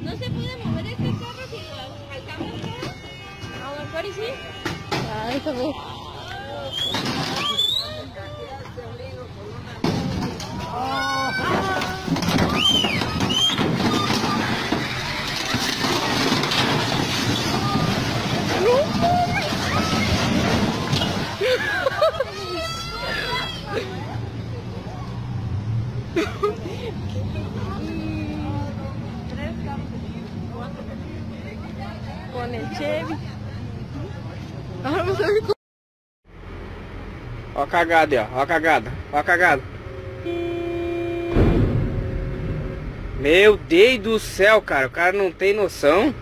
¿No se puede mover este carro si lo alcanzamos todo? A lo mejor y sí. Ay, se ve. Con el Chevy. Vamos a ver. Ó a cagada aí, ó. Ó a cagada. Ó a cagada. Meu Deus do céu, cara. O cara não tem noção.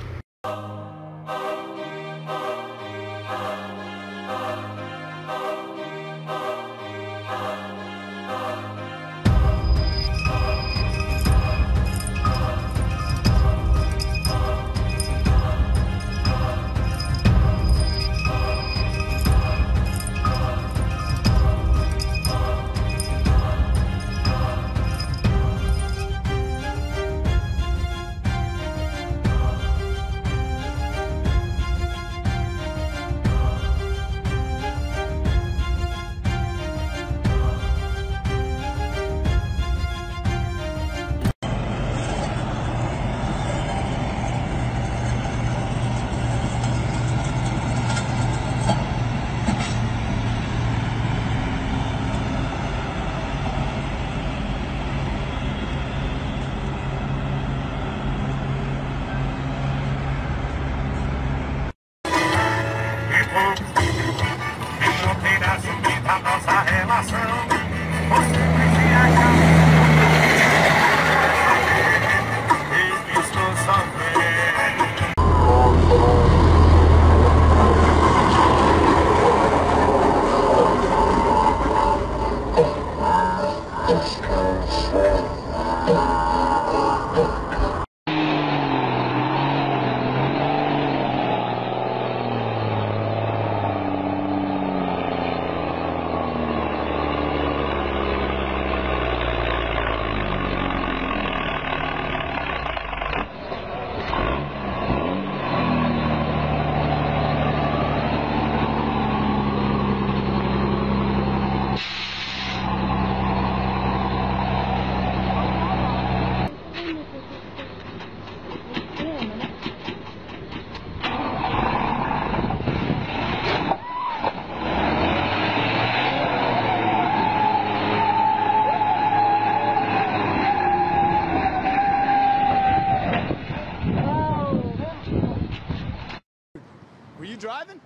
Driving?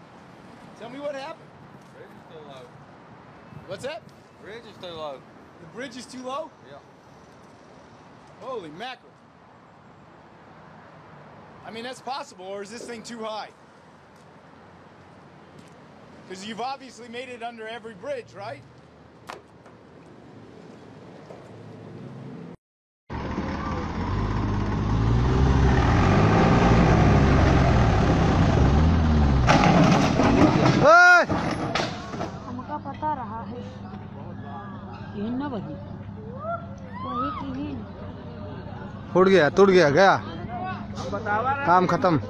Tell me what happened. Bridge is too low. What's that? Bridge is too low. The bridge is too low? Yeah. Holy mackerel. I mean, that's possible, or is this thing too high? Because you've obviously made it under every bridge, right? टूट गया गया काम खत्म।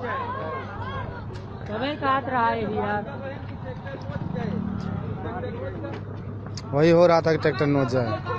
वही हो रहा था कि ट्रैक्टर नोच जाए।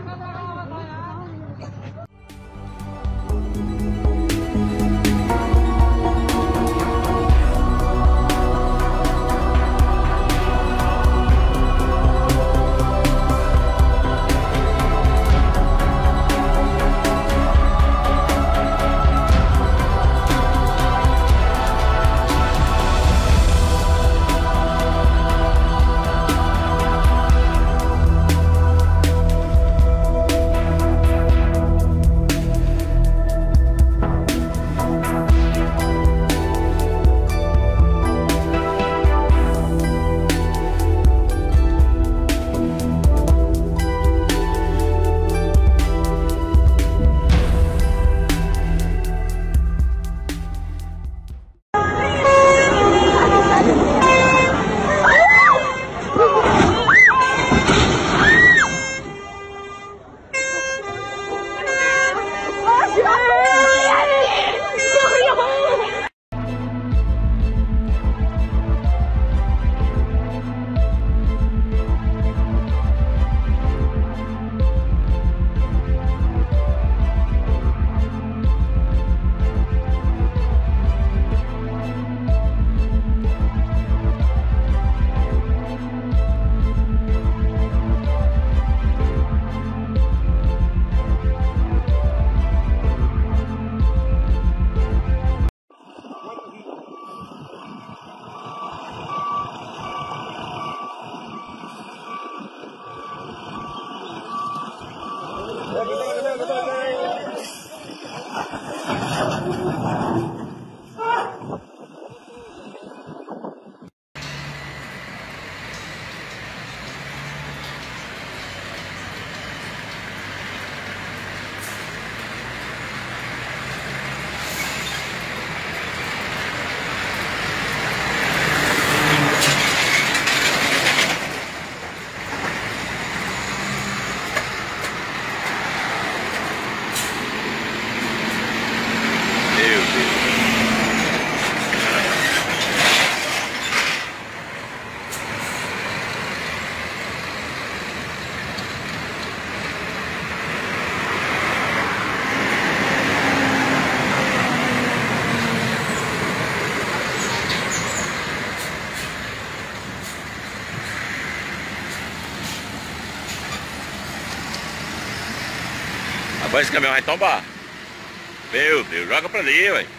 Rapaz, esse caminhão vai tombar. Meu Deus, joga pra ali, velho.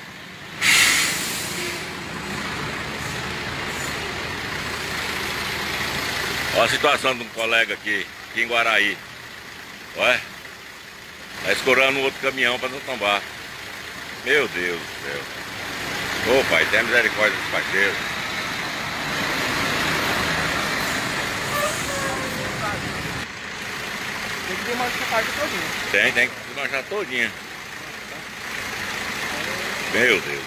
Olha a situação de um colega aqui em Guaraí. Olha. Tá escorando um outro caminhão pra não tombar. Meu Deus do céu. Ô pai, tenha misericórdia dos parceiros. Tem que desmanchar a parte todinha. Tem que desmanchar todinha. Meu Deus.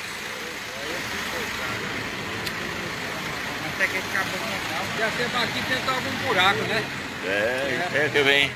Até que esse cabelo não dá. Já sempre aqui tentar algum buraco, né? É que vem.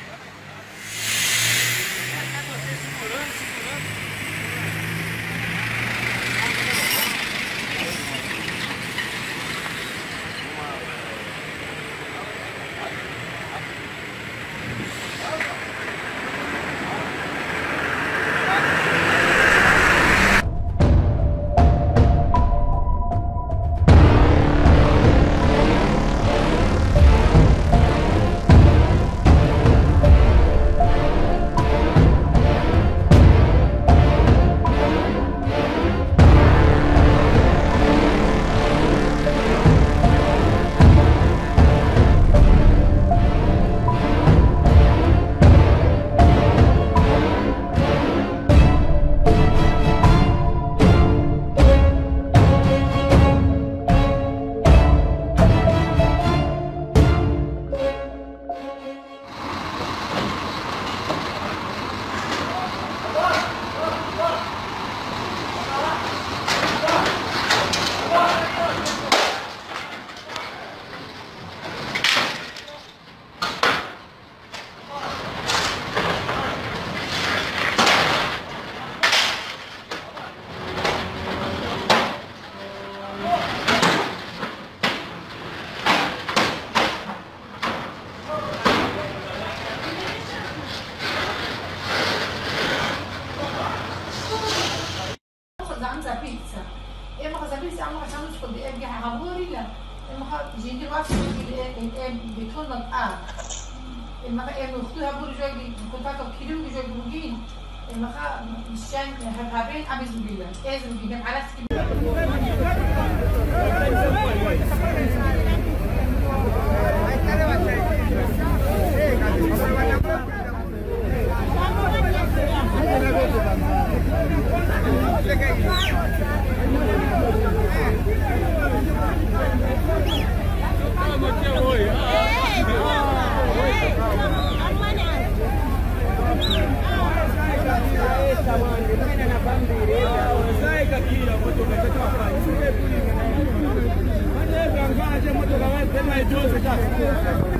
Sai,